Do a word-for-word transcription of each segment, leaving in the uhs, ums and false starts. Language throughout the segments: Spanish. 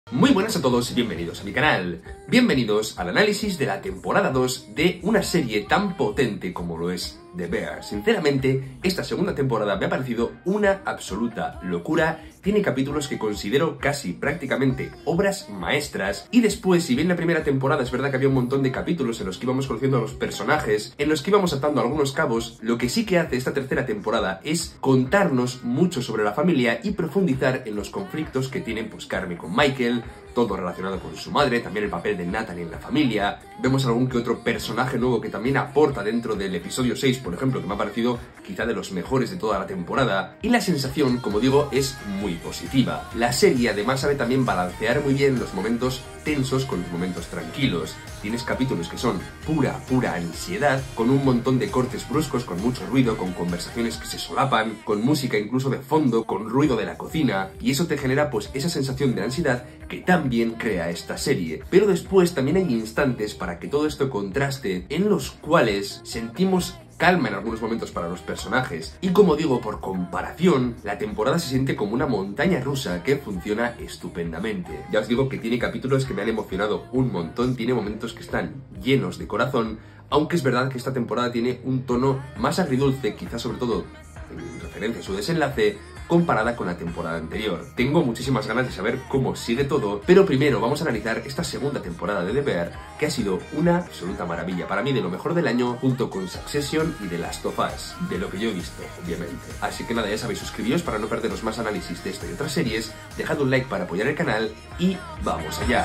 Muy buenas a todos y bienvenidos a mi canal. Bienvenidos al análisis de la temporada dos de una serie tan potente como lo es The Bear. Sinceramente, esta segunda temporada me ha parecido una absoluta locura. Tiene capítulos que considero casi prácticamente obras maestras. Y después, si bien la primera temporada es verdad que había un montón de capítulos en los que íbamos conociendo a los personajes, en los que íbamos atando algunos cabos, lo que sí que hace esta tercera temporada es contarnos mucho sobre la familia y profundizar en los conflictos que tienen pues Carmy con Michael, todo relacionado con su madre, también el papel de Natalie en la familia. Vemos algún que otro personaje nuevo que también aporta dentro del episodio seis, por ejemplo, que me ha parecido quizá de los mejores de toda la temporada. Y la sensación, como digo, es muy positiva. La serie además sabe también balancear muy bien los momentos tensos con los momentos tranquilos. Tienes capítulos que son pura, pura ansiedad, con un montón de cortes bruscos, con mucho ruido, con conversaciones que se solapan, con música incluso de fondo, con ruido de la cocina, y eso te genera pues esa sensación de ansiedad que también crea esta serie. Pero después también hay instantes para que todo esto contraste, en los cuales sentimos calma en algunos momentos para los personajes. Y como digo, por comparación, la temporada se siente como una montaña rusa que funciona estupendamente. Ya os digo que tiene capítulos que me han emocionado un montón, tiene momentos que están llenos de corazón, aunque es verdad que esta temporada tiene un tono más agridulce, quizás sobre todo en referencia a su desenlace, comparada con la temporada anterior. Tengo muchísimas ganas de saber cómo sigue todo, pero primero vamos a analizar esta segunda temporada de The Bear, que ha sido una absoluta maravilla. Para mí, de lo mejor del año, junto con Succession y The Last of Us, de lo que yo he visto, obviamente. Así que nada, ya sabéis, suscribíos para no perderos más análisis de esta y otras series, dejad un like para apoyar el canal y ¡vamos allá!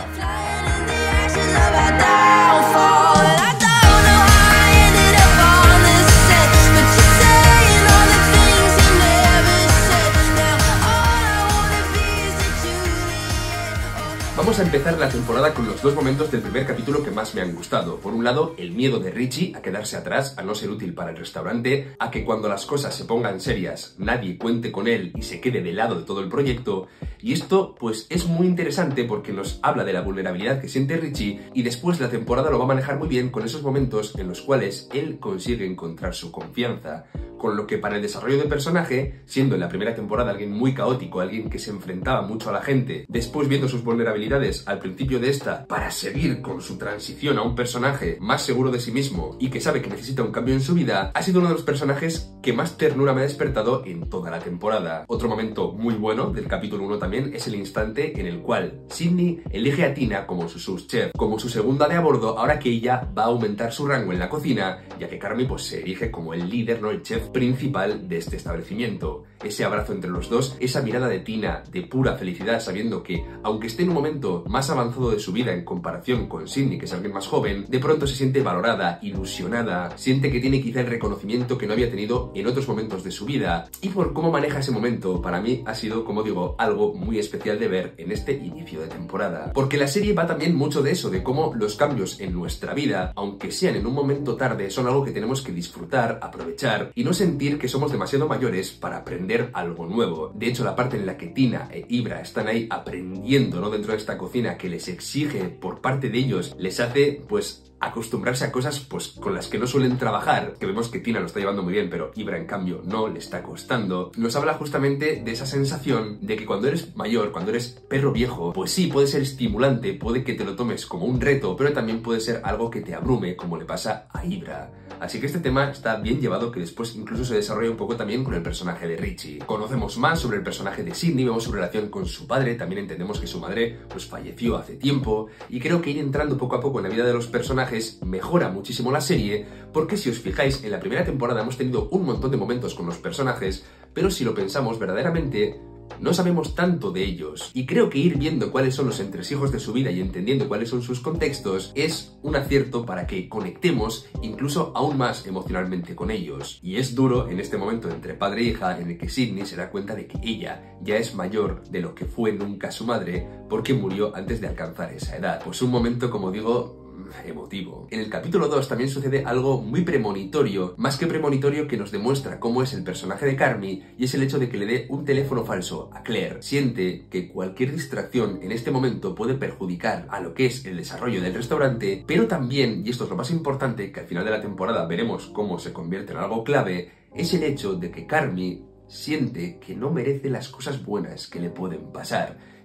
Vamos a empezar la temporada con los dos momentos del primer capítulo que más me han gustado. Por un lado, el miedo de Richie a quedarse atrás, a no ser útil para el restaurante, a que cuando las cosas se pongan serias nadie cuente con él y se quede de lado de todo el proyecto. Y esto pues es muy interesante porque nos habla de la vulnerabilidad que siente Richie, y después la temporada lo va a manejar muy bien con esos momentos en los cuales él consigue encontrar su confianza. Con lo que para el desarrollo de personaje, siendo en la primera temporada alguien muy caótico, alguien que se enfrentaba mucho a la gente, después viendo sus vulnerabilidades al principio de esta, para seguir con su transición a un personaje más seguro de sí mismo y que sabe que necesita un cambio en su vida, ha sido uno de los personajes que más ternura me ha despertado en toda la temporada. Otro momento muy bueno del capítulo uno también es el instante en el cual Sydney elige a Tina como su sous chef, como su segunda de a bordo, ahora que ella va a aumentar su rango en la cocina, ya que Carmy pues se erige como el líder, no el chef principal de este establecimiento. Ese abrazo entre los dos, esa mirada de Tina de pura felicidad, sabiendo que, aunque esté en un momento más avanzado de su vida en comparación con Sydney, que es alguien más joven, de pronto se siente valorada, ilusionada, siente que tiene quizá el reconocimiento que no había tenido en otros momentos de su vida. Y por cómo maneja ese momento, para mí ha sido, como digo, algo muy especial de ver en este inicio de temporada. Porque la serie va también mucho de eso, de cómo los cambios en nuestra vida, aunque sean en un momento tarde, son algo que tenemos que disfrutar, aprovechar y no sentir que somos demasiado mayores para aprender algo nuevo. De hecho, la parte en la que Tina e Ibra están ahí aprendiendo, ¿no?, dentro de esta cocina, que les exige por parte de ellos, les hace pues acostumbrarse a cosas pues con las que no suelen trabajar, que vemos que Tina lo está llevando muy bien, pero Ibra en cambio no, le está costando. Nos habla justamente de esa sensación de que cuando eres mayor, cuando eres perro viejo, pues sí, puede ser estimulante, puede que te lo tomes como un reto, pero también puede ser algo que te abrume, como le pasa a Ibra. Así que este tema está bien llevado, que después incluso se desarrolla un poco también con el personaje de Richie. Conocemos más sobre el personaje de Sydney, vemos su relación con su padre, también entendemos que su madre pues falleció hace tiempo, y creo que ir entrando poco a poco en la vida de los personajes mejora muchísimo la serie, porque si os fijáis, en la primera temporada hemos tenido un montón de momentos con los personajes, pero si lo pensamos verdaderamente, no sabemos tanto de ellos, y creo que ir viendo cuáles son los entresijos de su vida y entendiendo cuáles son sus contextos es un acierto para que conectemos incluso aún más emocionalmente con ellos. Y es duro en este momento entre padre e hija en el que Sydney se da cuenta de que ella ya es mayor de lo que fue nunca su madre, porque murió antes de alcanzar esa edad. Pues un momento, como digo, emotivo. En el capítulo dos también sucede algo muy premonitorio, más que premonitorio, que nos demuestra cómo es el personaje de Carmy, y es el hecho de que le dé un teléfono falso a Claire. Siente que cualquier distracción en este momento puede perjudicar a lo que es el desarrollo del restaurante, pero también, y esto es lo más importante, que al final de la temporada veremos cómo se convierte en algo clave, es el hecho de que Carmy siente que no merece las cosas buenas que le pueden pasar.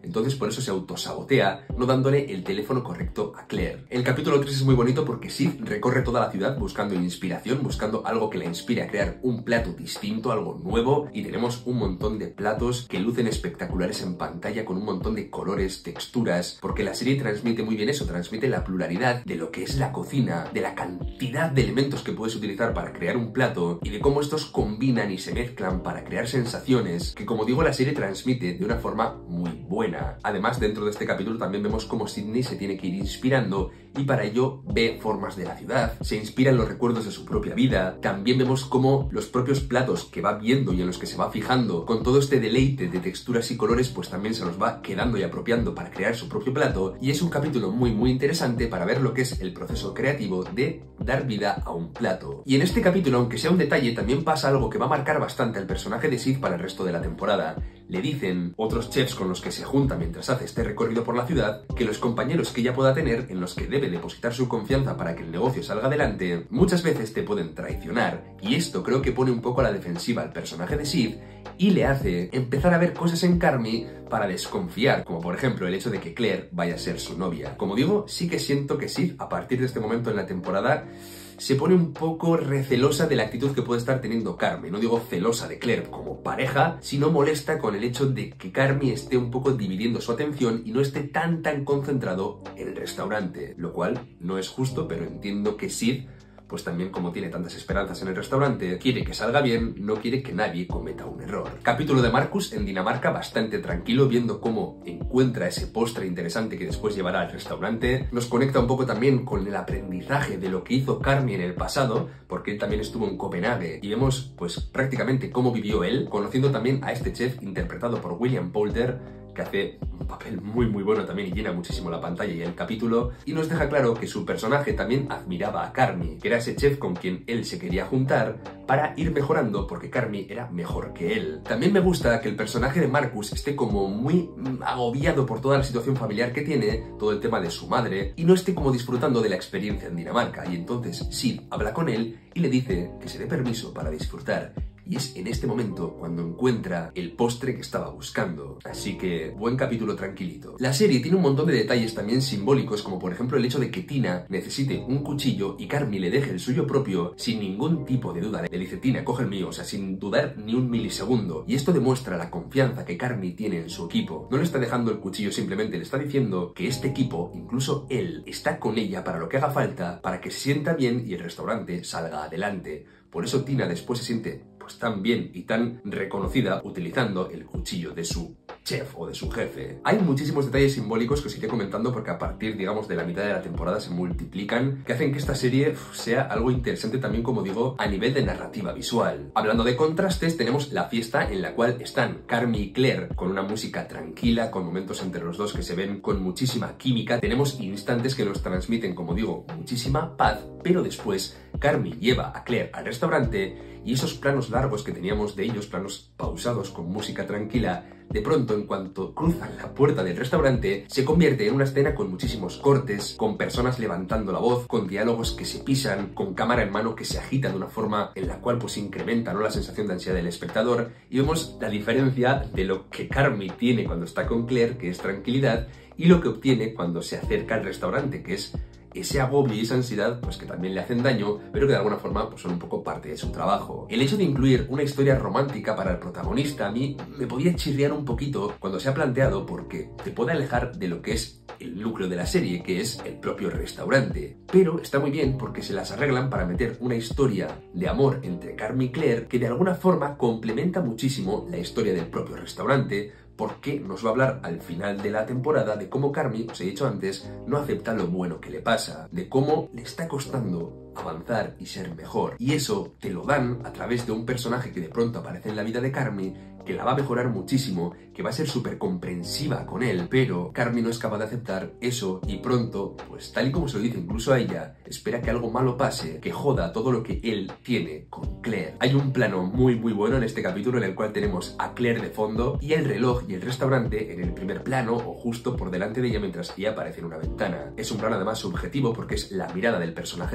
entonces por eso se autosabotea, no dándole el teléfono correcto a Claire. El capítulo tres es muy bonito porque Sid recorre toda la ciudad buscando inspiración, buscando algo que la inspire a crear un plato distinto, algo nuevo, y tenemos un montón de platos que lucen espectaculares en pantalla con un montón de colores, texturas, porque la serie transmite muy bien eso, transmite la pluralidad de lo que es la cocina, de la cantidad de elementos que puedes utilizar para crear un plato y de cómo estos combinan y se mezclan para crear sensaciones que, como digo, la serie transmite de una forma muy buena. Además, dentro de este capítulo también vemos cómo Sidney se tiene que ir inspirando y para ello ve formas de la ciudad, se inspira en los recuerdos de su propia vida. También vemos cómo los propios platos que va viendo y en los que se va fijando, con todo este deleite de texturas y colores, pues también se los va quedando y apropiando para crear su propio plato, y es un capítulo muy muy interesante para ver lo que es el proceso creativo de dar vida a un plato. Y en este capítulo, aunque sea un detalle, también pasa algo que va a marcar bastante al personaje de Sid para el resto de la temporada. Le dicen otros chefs con los que se junta mientras hace este recorrido por la ciudad que los compañeros que ella pueda tener, en los que debe depositar su confianza para que el negocio salga adelante, muchas veces te pueden traicionar, y esto creo que pone un poco a la defensiva al personaje de Sid y le hace empezar a ver cosas en Carmy para desconfiar, como por ejemplo el hecho de que Claire vaya a ser su novia. Como digo, sí que siento que Sid, a partir de este momento en la temporada, se pone un poco recelosa de la actitud que puede estar teniendo Carmy. No digo celosa de Claire como pareja, sino molesta con el hecho de que Carmy esté un poco dividiendo su atención y no esté tan tan concentrado en el restaurante, lo cual no es justo, pero entiendo que Sid, pues también como tiene tantas esperanzas en el restaurante, quiere que salga bien, no quiere que nadie cometa un error. Capítulo de Marcus en Dinamarca, bastante tranquilo, viendo cómo encuentra ese postre interesante que después llevará al restaurante. Nos conecta un poco también con el aprendizaje de lo que hizo Carmy en el pasado, porque él también estuvo en Copenhague, y vemos pues prácticamente cómo vivió él, conociendo también a este chef interpretado por William Poulter, que hace un papel muy muy bueno también y llena muchísimo la pantalla y el capítulo, y nos deja claro que su personaje también admiraba a Carmy, que era ese chef con quien él se quería juntar para ir mejorando porque Carmy era mejor que él. También me gusta que el personaje de Marcus esté como muy agobiado por toda la situación familiar que tiene, todo el tema de su madre, y no esté como disfrutando de la experiencia en Dinamarca, y entonces Sid habla con él y le dice que se dé permiso para disfrutar. Y es en este momento cuando encuentra el postre que estaba buscando. Así que, buen capítulo tranquilito. La serie tiene un montón de detalles también simbólicos, como por ejemplo el hecho de que Tina necesite un cuchillo y Carmy le deje el suyo propio sin ningún tipo de duda. Le dice: Tina, coge el mío, o sea, sin dudar ni un milisegundo. Y esto demuestra la confianza que Carmy tiene en su equipo. No le está dejando el cuchillo, simplemente le está diciendo que este equipo, incluso él, está con ella para lo que haga falta, para que se sienta bien y el restaurante salga adelante. Por eso Tina después se siente pues tan bien y tan reconocida utilizando el cuchillo de su chef o de su jefe. Hay muchísimos detalles simbólicos que os iré comentando porque a partir, digamos, de la mitad de la temporada se multiplican, que hacen que esta serie uf, sea algo interesante también, como digo, a nivel de narrativa visual. Hablando de contrastes, tenemos la fiesta en la cual están Carmy y Claire con una música tranquila, con momentos entre los dos que se ven con muchísima química. Tenemos instantes que nos transmiten, como digo, muchísima paz, pero después Carmy lleva a Claire al restaurante y esos planos largos que teníamos de ellos, planos pausados con música tranquila, de pronto, en cuanto cruzan la puerta del restaurante, se convierte en una escena con muchísimos cortes, con personas levantando la voz, con diálogos que se pisan, con cámara en mano que se agita de una forma en la cual pues incrementa, ¿no?, la sensación de ansiedad del espectador, y vemos la diferencia de lo que Carmy tiene cuando está con Claire, que es tranquilidad, y lo que obtiene cuando se acerca al restaurante, que es ese agobio y esa ansiedad, pues que también le hacen daño, pero que de alguna forma pues son un poco parte de su trabajo. El hecho de incluir una historia romántica para el protagonista a mí me podía chirriar un poquito cuando se ha planteado, porque te puede alejar de lo que es el núcleo de la serie, que es el propio restaurante. Pero está muy bien porque se las arreglan para meter una historia de amor entre Carmy y Claire que de alguna forma complementa muchísimo la historia del propio restaurante, porque nos va a hablar al final de la temporada de cómo Carmy, os he dicho antes, no acepta lo bueno que le pasa, de cómo le está costando avanzar y ser mejor. Y eso te lo dan a través de un personaje que de pronto aparece en la vida de Carmy, que la va a mejorar muchísimo, que va a ser súper comprensiva con él, pero Carmy no es capaz de aceptar eso y pronto, pues tal y como se lo dice incluso a ella, espera que algo malo pase, que joda todo lo que él tiene con Claire. Hay un plano muy muy bueno en este capítulo en el cual tenemos a Claire de fondo y el reloj y el restaurante en el primer plano o justo por delante de ella mientras ella aparece en una ventana. Es un plano además subjetivo porque es la mirada del personaje de Carmy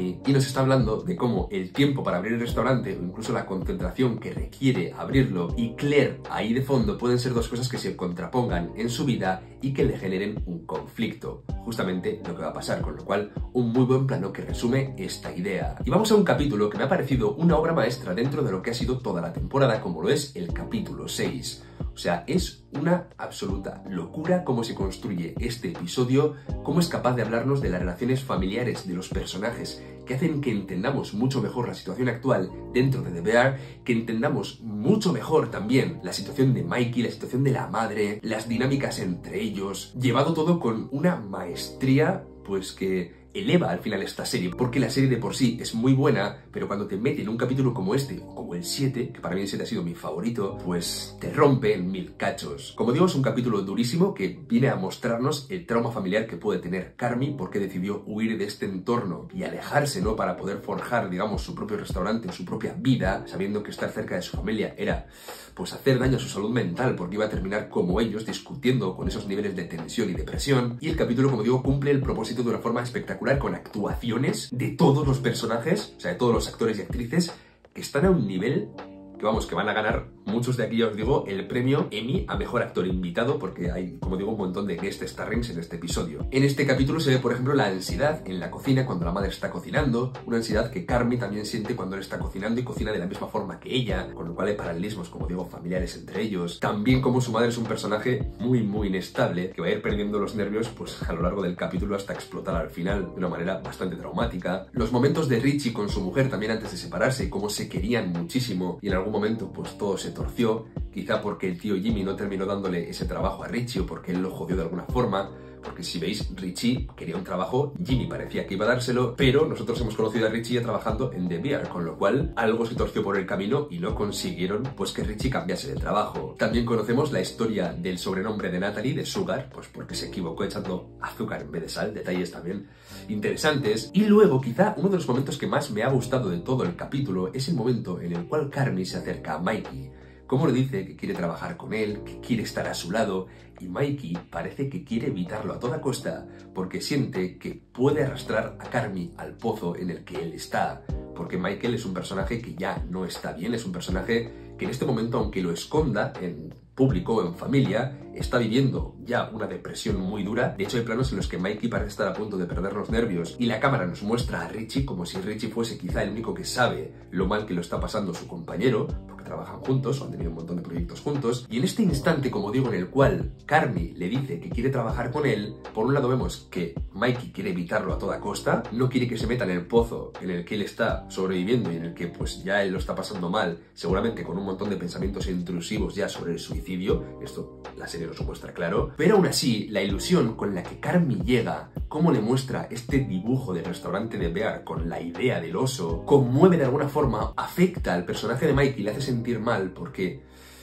Carmy y nos está hablando de cómo el tiempo para abrir el restaurante o incluso la concentración que requiere abrirlo y Claire ahí de fondo pueden ser dos cosas que se contrapongan en su vida y que le generen un conflicto. Justamente lo que va a pasar, con lo cual un muy buen plano que resume esta idea. Y vamos a un capítulo que me ha parecido una obra maestra dentro de lo que ha sido toda la temporada, como lo es el capítulo seis. O sea, es una absoluta locura cómo se construye este episodio, cómo es capaz de hablarnos de las relaciones familiares de los personajes, que hacen que entendamos mucho mejor la situación actual dentro de The Bear, que entendamos mucho mejor también la situación de Mikey, la situación de la madre, las dinámicas entre ellos, llevado todo con una maestría pues que eleva al final esta serie, porque la serie de por sí es muy buena, pero cuando te mete en un capítulo como este, o como el siete, que para mí el siete ha sido mi favorito, pues te rompe en mil cachos. Como digo, es un capítulo durísimo que viene a mostrarnos el trauma familiar que puede tener Carmy, porque decidió huir de este entorno y alejarse, ¿no?, para poder forjar, digamos, su propio restaurante, su propia vida, sabiendo que estar cerca de su familia era, pues, hacer daño a su salud mental, porque iba a terminar como ellos, discutiendo con esos niveles de tensión y depresión. Y el capítulo, como digo, cumple el propósito de una forma espectacular, con actuaciones de todos los personajes, o sea, de todos los actores y actrices, que están a un nivel que, vamos, que van a ganar muchos de aquí, ya os digo, el premio Emmy a Mejor Actor Invitado, porque hay, como digo, un montón de guest starrings en este episodio. En este capítulo se ve, por ejemplo, la ansiedad en la cocina cuando la madre está cocinando, una ansiedad que Carmy también siente cuando él está cocinando y cocina de la misma forma que ella, con lo cual hay paralelismos, como digo, familiares entre ellos. También como su madre es un personaje muy, muy inestable, que va a ir perdiendo los nervios pues a lo largo del capítulo hasta explotar al final, de una manera bastante traumática. Los momentos de Richie con su mujer también antes de separarse, cómo se querían muchísimo y en algún momento pues todo se torció, quizá porque el tío Jimmy no terminó dándole ese trabajo a Richie o porque él lo jodió de alguna forma, porque si veis, Richie quería un trabajo, Jimmy parecía que iba a dárselo, pero nosotros hemos conocido a Richie ya trabajando en The Bear, con lo cual algo se torció por el camino y no consiguieron pues que Richie cambiase de trabajo. También conocemos la historia del sobrenombre de Natalie, de Sugar, pues porque se equivocó echando azúcar en vez de sal, detalles también interesantes. Y luego, quizá uno de los momentos que más me ha gustado de todo el capítulo es el momento en el cual Carmy se acerca a Mikey. Cómo le dice que quiere trabajar con él, que quiere estar a su lado, y Mikey parece que quiere evitarlo a toda costa porque siente que puede arrastrar a Carmy al pozo en el que él está, porque Michael es un personaje que ya no está bien, es un personaje que en este momento, aunque lo esconda en público o en familia, está viviendo ya una depresión muy dura. De hecho, hay planos en los que Mikey parece estar a punto de perder los nervios y la cámara nos muestra a Richie como si Richie fuese quizá el único que sabe lo mal que lo está pasando su compañero, porque trabajan juntos o han tenido un montón de proyectos juntos. Y en este instante, como digo, en el cual Carmy le dice que quiere trabajar con él, por un lado vemos que Mikey quiere evitarlo a toda costa, no quiere que se meta en el pozo en el que él está sobreviviendo y en el que pues ya él lo está pasando mal, seguramente con un montón de pensamientos intrusivos ya sobre el suicidio. Esto la serie nos lo muestra claro, pero aún así la ilusión con la que Carmy llega, cómo le muestra este dibujo del restaurante de Bear con la idea del oso, conmueve de alguna forma, afecta al personaje de Mikey, le hace sentir mal porque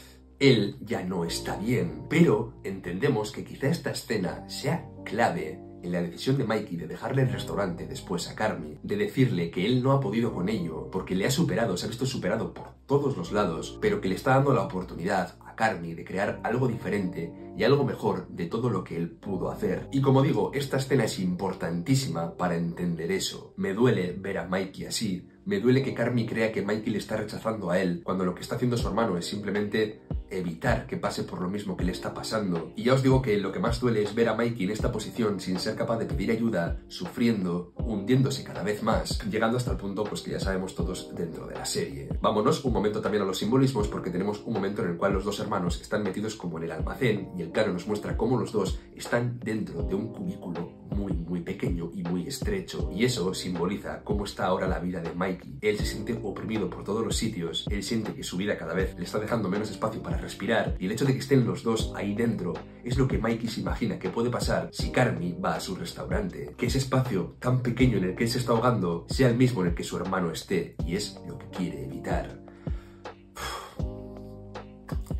él ya no está bien. Pero entendemos que quizá esta escena sea clave en la decisión de Mikey de dejarle el restaurante después a Carmy, de decirle que él no ha podido con ello porque le ha superado, se ha visto superado por todos los lados, pero que le está dando la oportunidad a Carmy de crear algo diferente y algo mejor de todo lo que él pudo hacer. Y como digo, esta escena es importantísima para entender eso. Me duele ver a Mikey así, me duele que Carmy crea que Mikey le está rechazando a él, cuando lo que está haciendo su hermano es simplemente evitar que pase por lo mismo que le está pasando. Y ya os digo que lo que más duele es ver a Mikey en esta posición sin ser capaz de pedir ayuda, sufriendo, hundiéndose cada vez más, llegando hasta el punto pues que ya sabemos todos dentro de la serie. Vámonos un momento también a los simbolismos, porque tenemos un momento en el cual los dos hermanos están metidos como en el almacén y el plano nos muestra cómo los dos están dentro de un cubículo muy muy pequeño y muy estrecho, y eso simboliza cómo está ahora la vida de Mikey. Él se siente oprimido por todos los sitios, él siente que su vida cada vez le está dejando menos espacio para respirar, y el hecho de que estén los dos ahí dentro es lo que Mikey se imagina que puede pasar si Carmy va a su restaurante, que ese espacio tan pequeño en el que él se está ahogando sea el mismo en el que su hermano esté, y es lo que quiere evitar.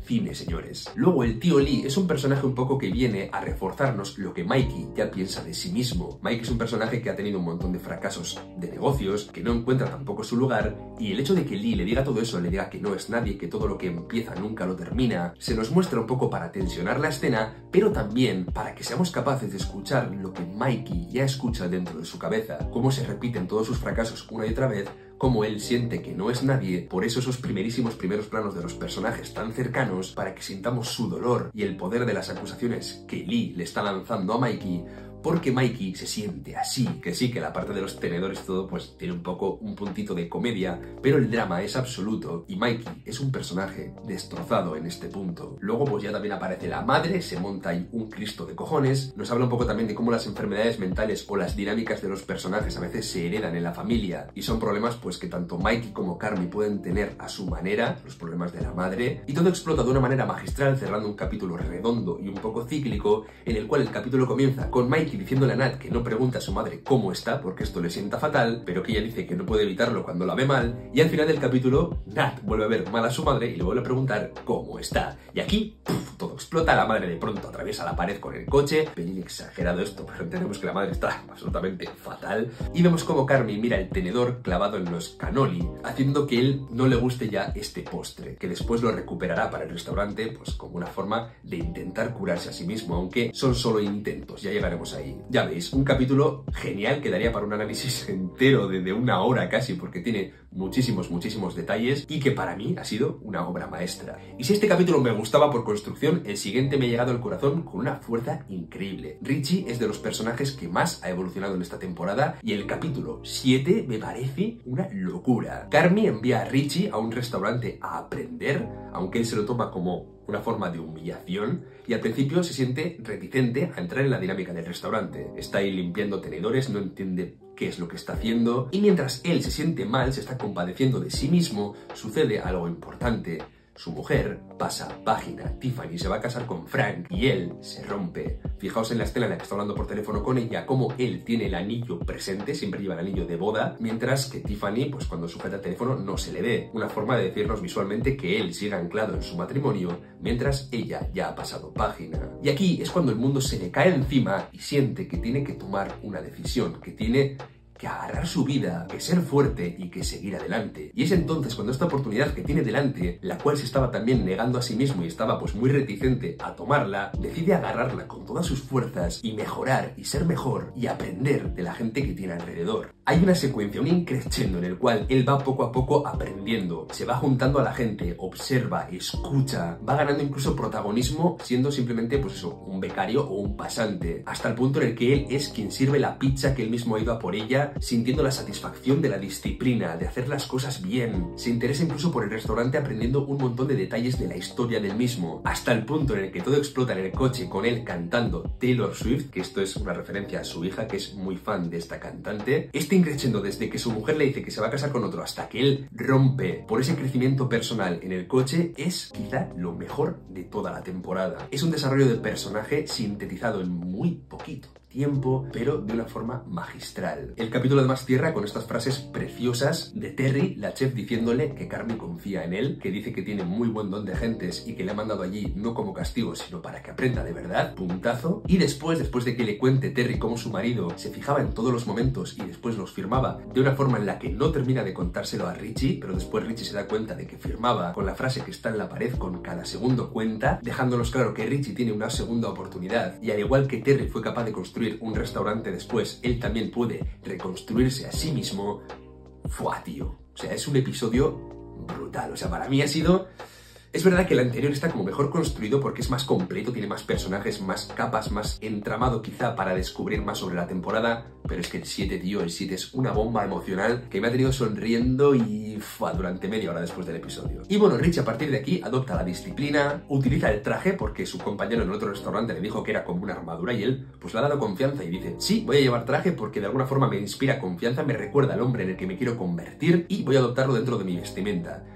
cine, señores. Luego el tío Lee es un personaje un poco que viene a reforzarnos lo que Mikey ya piensa de sí mismo. Mikey es un personaje que ha tenido un montón de fracasos de negocios, que no encuentra tampoco su lugar, y el hecho de que Lee le diga todo eso, le diga que no es nadie, que todo lo que empieza nunca lo termina, se nos muestra un poco para tensionar la escena, pero también para que seamos capaces de escuchar lo que Mikey ya escucha dentro de su cabeza, cómo se repiten todos sus fracasos una y otra vez, cómo él siente que no es nadie, por eso esos primerísimos primeros planos de los personajes tan cercanos, para que sintamos su dolor y el poder de las acusaciones que Lee le está lanzando a Mikey, porque Mikey se siente así, que sí, que la parte de los tenedores y todo pues tiene un poco un puntito de comedia, pero el drama es absoluto y Mikey es un personaje destrozado en este punto. Luego pues ya también aparece la madre, se monta ahí un Cristo de cojones, nos habla un poco también de cómo las enfermedades mentales o las dinámicas de los personajes a veces se heredan en la familia y son problemas pues que tanto Mikey como Carmy pueden tener a su manera, los problemas de la madre, y todo explota de una manera magistral cerrando un capítulo redondo y un poco cíclico en el cual el capítulo comienza con Mikey diciéndole a Nat que no pregunta a su madre cómo está porque esto le sienta fatal, pero que ella dice que no puede evitarlo cuando la ve mal, y al final del capítulo Nat vuelve a ver mal a su madre y le vuelve a preguntar cómo está, y aquí ¡puf!, todo explota, la madre de pronto atraviesa la pared con el coche, pelín exagerado esto, pero entendemos que la madre está absolutamente fatal, y vemos como Carmy mira el tenedor clavado en los cannoli, haciendo que él no le guste ya este postre, que después lo recuperará para el restaurante pues como una forma de intentar curarse a sí mismo, aunque son solo intentos, ya llegaremos ahí. Ya veis, un capítulo genial que daría para un análisis entero de, de una hora casi, porque tiene muchísimos, muchísimos detalles y que para mí ha sido una obra maestra. Y si este capítulo me gustaba por construcción, el siguiente me ha llegado al corazón con una fuerza increíble. Richie es de los personajes que más ha evolucionado en esta temporada y el capítulo siete me parece una locura. Carmy envía a Richie a un restaurante a aprender, aunque él se lo toma como una forma de humillación, y al principio se siente reticente a entrar en la dinámica del restaurante. Está ahí limpiando tenedores, no entiende qué es lo que está haciendo, y mientras él se siente mal, se está compadeciendo de sí mismo, sucede algo importante. Su mujer pasa página, Tiffany se va a casar con Frank y él se rompe. Fijaos en la escena en la que está hablando por teléfono con ella, cómo él tiene el anillo presente, siempre lleva el anillo de boda, mientras que Tiffany, pues cuando sujeta el teléfono no se le ve. Una forma de decirnos visualmente que él sigue anclado en su matrimonio, mientras ella ya ha pasado página. Y aquí es cuando el mundo se le cae encima y siente que tiene que tomar una decisión, que tiene que agarrar su vida, que ser fuerte y que seguir adelante. Y es entonces cuando esta oportunidad que tiene delante, la cual se estaba también negando a sí mismo y estaba pues muy reticente a tomarla, decide agarrarla con todas sus fuerzas y mejorar y ser mejor y aprender de la gente que tiene alrededor. Hay una secuencia, un increscendo en el cual él va poco a poco aprendiendo, se va juntando a la gente, observa, escucha, va ganando incluso protagonismo siendo simplemente pues eso, un becario o un pasante, hasta el punto en el que él es quien sirve la pizza que él mismo ha ido a por ella, sintiendo la satisfacción de la disciplina, de hacer las cosas bien. Se interesa incluso por el restaurante aprendiendo un montón de detalles de la historia del mismo, hasta el punto en el que todo explota en el coche con él cantando Taylor Swift, que esto es una referencia a su hija, que es muy fan de esta cantante. Este increciendo desde que su mujer le dice que se va a casar con otro hasta que él rompe por ese crecimiento personal en el coche es quizá lo mejor de toda la temporada. Es un desarrollo de personaje sintetizado en muy poquito tiempo, pero de una forma magistral. El capítulo además cierra con estas frases preciosas de Terry, la chef, diciéndole que Carmy confía en él, que dice que tiene muy buen don de gentes y que le ha mandado allí no como castigo, sino para que aprenda de verdad, puntazo. Y después, después de que le cuente Terry cómo su marido se fijaba en todos los momentos y después los firmaba de una forma en la que no termina de contárselo a Richie, pero después Richie se da cuenta de que firmaba con la frase que está en la pared con cada segundo cuenta, dejándonos claro que Richie tiene una segunda oportunidad y al igual que Terry fue capaz de construir un restaurante después, él también puede reconstruirse a sí mismo. Fua, tío. O sea, es un episodio brutal. O sea, para mí ha sido... Es verdad que el anterior está como mejor construido porque es más completo, tiene más personajes, más capas, más entramado quizá para descubrir más sobre la temporada, pero es que el siete, tío, el siete es una bomba emocional que me ha tenido sonriendo y fua, durante media hora después del episodio. Y bueno, Rich a partir de aquí adopta la disciplina, utiliza el traje porque su compañero en otro restaurante le dijo que era como una armadura y él pues le ha dado confianza y dice, sí, voy a llevar traje porque de alguna forma me inspira confianza, me recuerda al hombre en el que me quiero convertir y voy a adoptarlo dentro de mi vestimenta.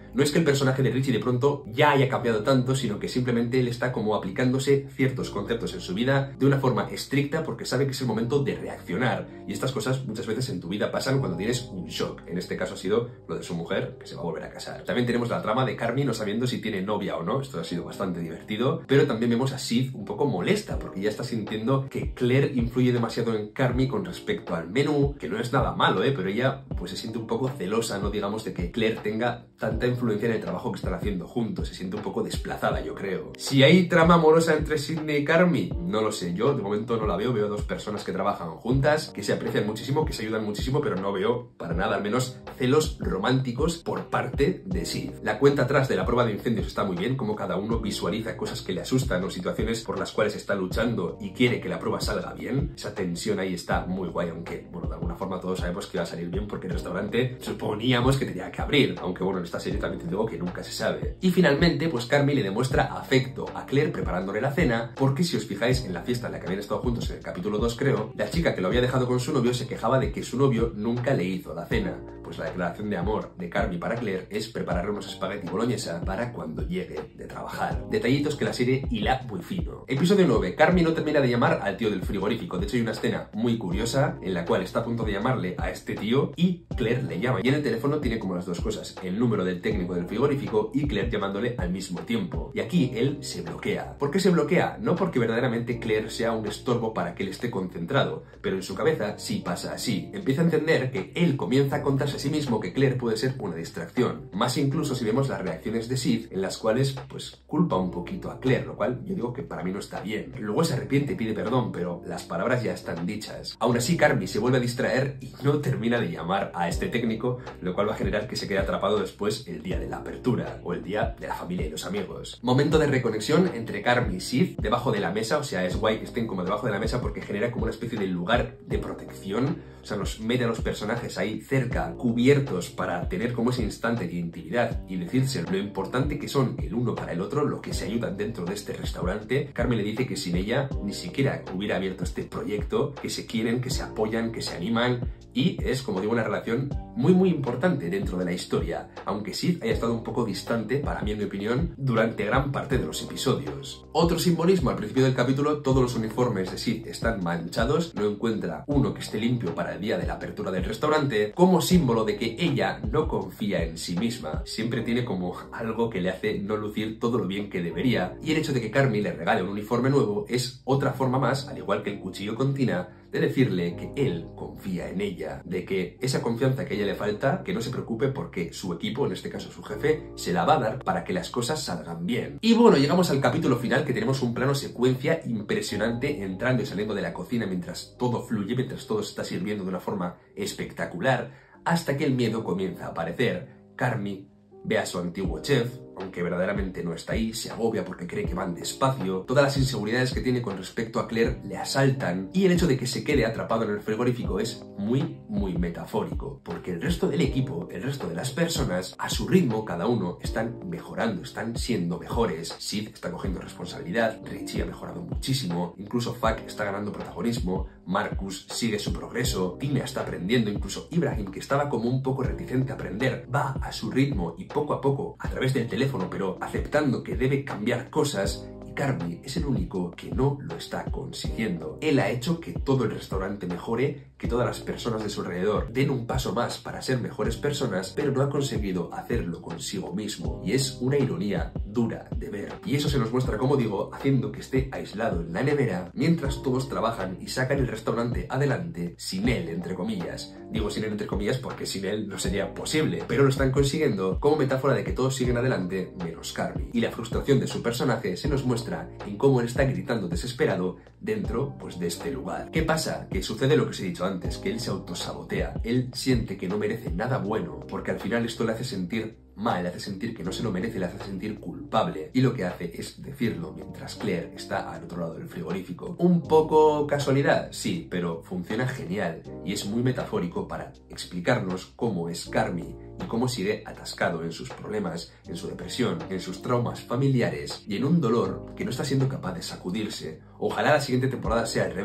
No es que el personaje de Richie de pronto ya haya cambiado tanto, sino que simplemente él está como aplicándose ciertos conceptos en su vida de una forma estricta porque sabe que es el momento de reaccionar. Y estas cosas muchas veces en tu vida pasan cuando tienes un shock. En este caso ha sido lo de su mujer, que se va a volver a casar. También tenemos la trama de Carmy no sabiendo si tiene novia o no. Esto ha sido bastante divertido. Pero también vemos a Sid un poco molesta porque ya está sintiendo que Claire influye demasiado en Carmy con respecto al menú, que no es nada malo, ¿eh? Pero ella pues se siente un poco celosa, no digamos, de que Claire tenga tanta influencia en el trabajo que están haciendo juntos. Se siente un poco desplazada, yo creo. Si hay trama amorosa entre Sidney y Carmy, no lo sé. Yo de momento no la veo. Veo dos personas que trabajan juntas, que se aprecian muchísimo, que se ayudan muchísimo, pero no veo para nada, al menos, celos románticos por parte de Sid. La cuenta atrás de la prueba de incendios está muy bien, como cada uno visualiza cosas que le asustan o situaciones por las cuales está luchando y quiere que la prueba salga bien. Esa tensión ahí está muy guay, aunque, bueno, de alguna forma todos sabemos que va a salir bien porque el restaurante suponíamos que tenía que abrir, aunque bueno, en esta serie también te digo que nunca se sabe. Y finalmente, pues Carmy le demuestra afecto a Claire preparándole la cena, porque si os fijáis en la fiesta en la que habían estado juntos en el capítulo dos, creo, la chica que lo había dejado con su novio se quejaba de que su novio nunca le hizo la cena. Pues la declaración de amor de Carmy para Claire es prepararle unos espagueti boloñesa para cuando llegue de trabajar. Detallitos que la serie hila muy fino. Episodio nueve. Carmy no termina de llamar al tío del frigorífico. De hecho hay una escena muy curiosa en la cual está a punto de llamarle a este tío y Claire le llama. Y en el teléfono tiene como las dos cosas, el número del técnico del frigorífico y Claire llamándole al mismo tiempo. Y aquí él se bloquea. ¿Por qué se bloquea? No porque verdaderamente Claire sea un estorbo para que él esté concentrado, pero en su cabeza sí pasa así. Empieza a entender que él comienza a contarse a sí mismo que Claire puede ser una distracción. Más incluso si vemos las reacciones de Sid, en las cuales pues culpa un poquito a Claire, lo cual yo digo que para mí no está bien. Luego se arrepiente y pide perdón, pero las palabras ya están dichas. Aún así, Carmy se vuelve a distraer y no termina de llamar a este técnico, lo cual va a generar que se quede atrapado después el día de la apertura o el día de la familia y los amigos. Momento de reconexión entre Carmy y Sid debajo de la mesa, o sea, es guay que estén como debajo de la mesa porque genera como una especie de lugar de protección, o sea, nos mete a los personajes ahí cerca, cubiertos, para tener como ese instante de intimidad y decirse lo importante que son el uno para el otro, lo que se ayudan dentro de este restaurante. Carmy le dice que sin ella ni siquiera hubiera abierto este proyecto, que se quieren, que se apoyan, que se animan, y es, como digo, una relación muy muy importante dentro de la historia, aunque Sid haya estado un poco distante, para mí en mi opinión, durante gran parte de los episodios. Otro simbolismo: al principio del capítulo todos los uniformes de Sid están manchados, no encuentra uno que esté limpio para el día de la apertura del restaurante, como símbolo de que ella no confía en sí misma, siempre tiene como algo que le hace no lucir todo lo bien que debería, y el hecho de que Carmy le regale un uniforme nuevo es otra forma más, al igual que el cuchillo con Tina, de decirle que él confía en ella, de que esa confianza que a ella le falta, que no se preocupe porque su equipo, en este caso su jefe, se la va a dar para que las cosas salgan bien. Y bueno, llegamos al capítulo final, que tenemos un plano secuencia impresionante entrando y saliendo de la cocina mientras todo fluye, mientras todo se está sirviendo de una forma espectacular, hasta que el miedo comienza a aparecer. Carmy ve a su antiguo chef, aunque verdaderamente no está ahí, se agobia porque cree que van despacio, todas las inseguridades que tiene con respecto a Claire le asaltan, y el hecho de que se quede atrapado en el frigorífico es muy, muy metafórico, porque el resto del equipo, el resto de las personas, a su ritmo, cada uno, están mejorando, están siendo mejores. Sid está cogiendo responsabilidad, Richie ha mejorado muchísimo, incluso Fuck está ganando protagonismo, Marcus sigue su progreso, Tina está aprendiendo, incluso Ibrahim, que estaba como un poco reticente a aprender, va a su ritmo y poco a poco, a través del teléfono, pero aceptando que debe cambiar cosas. Y Carmy es el único que no lo está consiguiendo. Él ha hecho que todo el restaurante mejore, que todas las personas de su alrededor den un paso más para ser mejores personas, pero no ha conseguido hacerlo consigo mismo. Y es una ironía dura de ver. Y eso se nos muestra, como digo, haciendo que esté aislado en la nevera, mientras todos trabajan y sacan el restaurante adelante sin él, entre comillas. Digo sin él entre comillas porque sin él no sería posible, pero lo están consiguiendo como metáfora de que todos siguen adelante menos Carmy. Y la frustración de su personaje se nos muestra en cómo él está gritando desesperado dentro pues de este lugar. ¿Qué pasa? Que sucede lo que os he dicho antes, que él se autosabotea, él siente que no merece nada bueno, porque al final esto le hace sentir mal, le hace sentir que no se lo merece, le hace sentir culpable, y lo que hace es decirlo mientras Claire está al otro lado del frigorífico. Un poco casualidad, sí, pero funciona genial y es muy metafórico para explicarnos cómo es Carmy y cómo sigue atascado en sus problemas, en su depresión, en sus traumas familiares y en un dolor que no está siendo capaz de sacudirse. Ojalá la siguiente temporada sea al revés.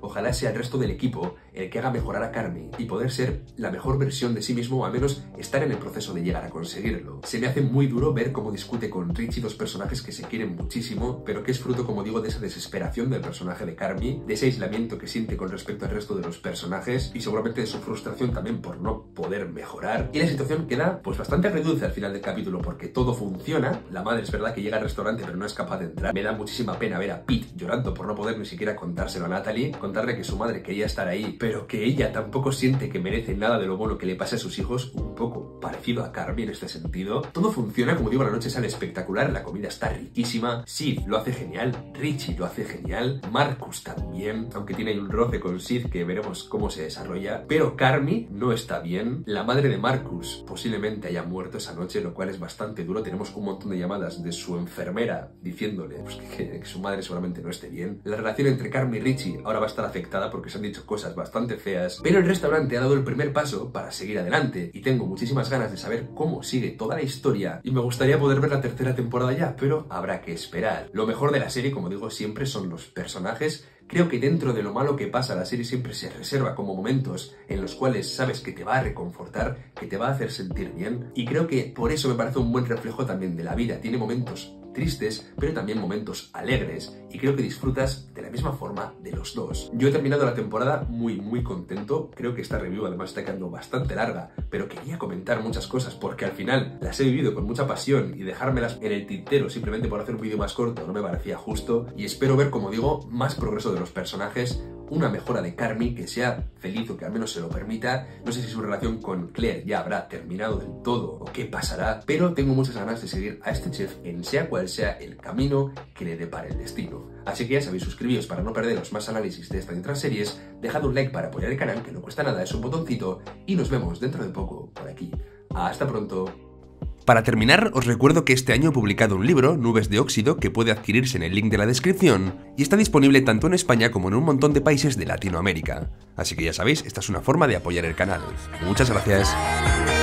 ojalá sea el resto del equipo el que haga mejorar a Carmy y poder ser la mejor versión de sí mismo, o al menos estar en el proceso de llegar a conseguirlo. Se me hace muy duro ver cómo discute con Richie, dos personajes que se quieren muchísimo, pero que es fruto, como digo, de esa desesperación del personaje de Carmy, de ese aislamiento que siente con respecto al resto de los personajes y seguramente de su frustración también por no poder mejorar. Y la situación queda pues bastante agridulce al final del capítulo porque todo funciona. La madre es verdad que llega al restaurante pero no es capaz de entrar. Me da muchísima pena ver a Pete llorando por no poder ni siquiera contárselo a Natalie, contarle que su madre quería estar ahí, pero que ella tampoco siente que merece nada de lo bueno que le pase a sus hijos, un poco parecido a Carmy en este sentido. Todo funciona, como digo, la noche sale espectacular, la comida está riquísima, Sid lo hace genial, Richie lo hace genial, Marcus también, aunque tiene ahí un roce con Sid que veremos cómo se desarrolla, pero Carmy no está bien. La madre de Marcus posiblemente haya muerto esa noche, lo cual es bastante duro. Tenemos un montón de llamadas de su enfermera diciéndole pues, que, que su madre seguramente no esté bien. La relación entre Carmy y Richie ahora va a estar afectada porque se han dicho cosas bastante feas, pero el restaurante ha dado el primer paso para seguir adelante y tengo muchísimas ganas de saber cómo sigue toda la historia y me gustaría poder ver la tercera temporada ya, pero habrá que esperar. Lo mejor de la serie, como digo, siempre son los personajes. Creo que dentro de lo malo que pasa, la serie siempre se reserva como momentos en los cuales sabes que te va a reconfortar, que te va a hacer sentir bien, y creo que por eso me parece un buen reflejo también de la vida. Tiene momentos tristes, pero también momentos alegres, y creo que disfrutas de la misma forma de los dos. Yo he terminado la temporada muy muy contento, creo que esta review además está quedando bastante larga, pero quería comentar muchas cosas porque al final las he vivido con mucha pasión y dejármelas en el tintero simplemente por hacer un vídeo más corto no me parecía justo, y espero ver, como digo, más progreso de los personajes, una mejora de Carmy, que sea feliz o que al menos se lo permita. No sé si su relación con Claire ya habrá terminado del todo o qué pasará, pero tengo muchas ganas de seguir a este chef en sea cual sea el camino que le depare el destino. Así que ya sabéis, suscribíos para no perderos más análisis de esta y otras series, dejad un like para apoyar el canal, que no cuesta nada, es un botoncito, y nos vemos dentro de poco por aquí. Hasta pronto. Para terminar, os recuerdo que este año he publicado un libro, Nubes de Óxido, que puede adquirirse en el link de la descripción, y está disponible tanto en España como en un montón de países de Latinoamérica. Así que ya sabéis, esta es una forma de apoyar el canal. Muchas gracias.